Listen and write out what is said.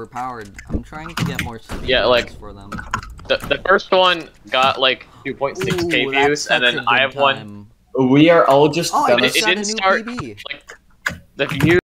overpowered. I'm trying to get more speed for them. The first one got like 2.6k views, and then I have one. We are all just Oh, gonna. it didn't start. Like the views.